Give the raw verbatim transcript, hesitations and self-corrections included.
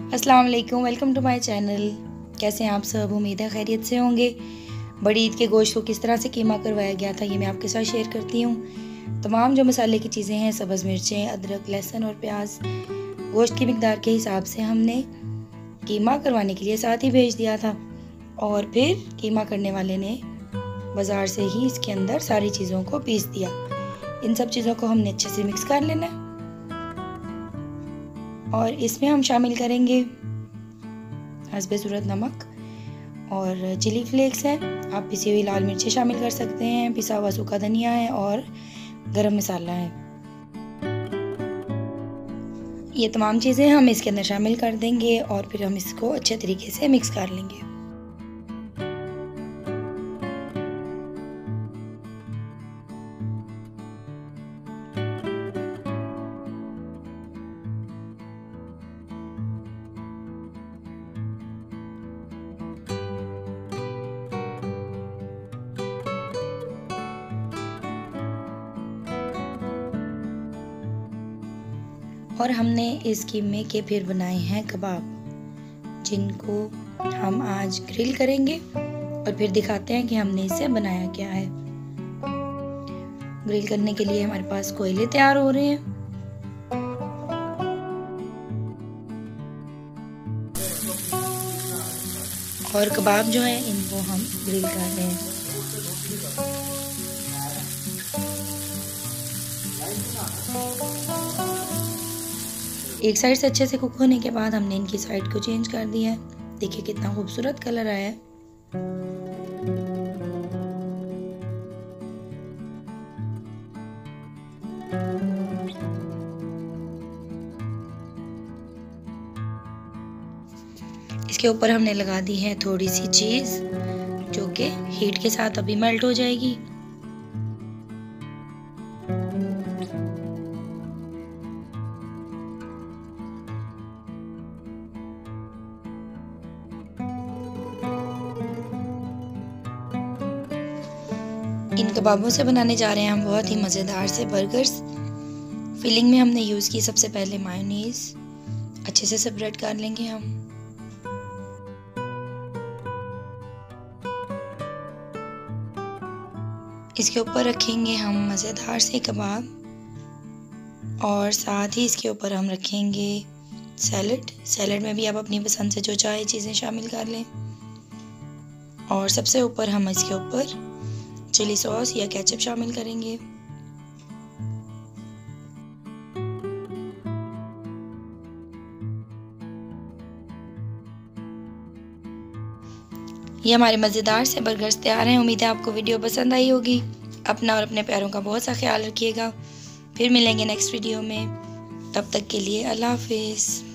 अस्सलाम वालेकुम, welcome to my channel. कैसे हैं आप सब? उम्मीद है खैरियत से होंगे। बड़ी ईद के गोश्त को किस तरह से कीमा करवाया गया था ये मैं आपके साथ शेयर करती हूँ। तमाम जो मसाले की चीज़ें हैं, सब्ज़ मिर्चें, अदरक, लहसुन और प्याज, गोश्त की मिकदार के हिसाब से हमने कीमा करवाने के लिए साथ ही भेज दिया था। और फिर कीमा करने वाले ने बाज़ार से ही इसके अंदर सारी चीज़ों को पीस दिया। इन सब चीज़ों को हमने अच्छे से मिक्स कर लेना है और इसमें हम शामिल करेंगे हस्बे ज़रूरत नमक और चिली फ्लेक्स है। आप पिसी हुई लाल मिर्चें शामिल कर सकते हैं, पिसा हुआ सूखा धनिया है और गरम मसाला है। ये तमाम चीज़ें हम इसके अंदर शामिल कर देंगे और फिर हम इसको अच्छे तरीके से मिक्स कर लेंगे। और हमने इस कीमे के फिर बनाए हैं कबाब, जिनको हम आज ग्रिल करेंगे और फिर दिखाते हैं कि हमने इसे बनाया क्या है। ग्रिल करने के लिए हमारे पास कोयले तैयार हो रहे हैं। और कबाब जो है इनको हम ग्रिल कर रहे हैं। एक साइड से अच्छे से कुक होने के बाद हमने इनकी साइड को चेंज कर दिया है। देखिए कितना खूबसूरत कलर आया है। इसके ऊपर हमने लगा दी है थोड़ी सी चीज़, जो कि हीट के साथ अभी मेल्ट हो जाएगी। इन कबाबों से बनाने जा रहे हैं हम बहुत ही मज़ेदार से बर्गर्स। फिलिंग में हमने यूज़ की सबसे पहले मायोनीज़। अच्छे से स्प्रेड कर लेंगे हम। इसके ऊपर रखेंगे हम मज़ेदार से कबाब और साथ ही इसके ऊपर हम रखेंगे सैलड। सैलड में भी आप अपनी पसंद से जो चाहे चीज़ें शामिल कर लें। और सबसे ऊपर हम इसके ऊपर चिली सॉस या केचप शामिल करेंगे। ये हमारे मज़ेदार से बर्गर्स तैयार हैं। उम्मीद है आपको वीडियो पसंद आई होगी। अपना और अपने प्यारों का बहुत सा ख्याल रखिएगा। फिर मिलेंगे नेक्स्ट वीडियो में। तब तक के लिए अल्लाह हाफिज़।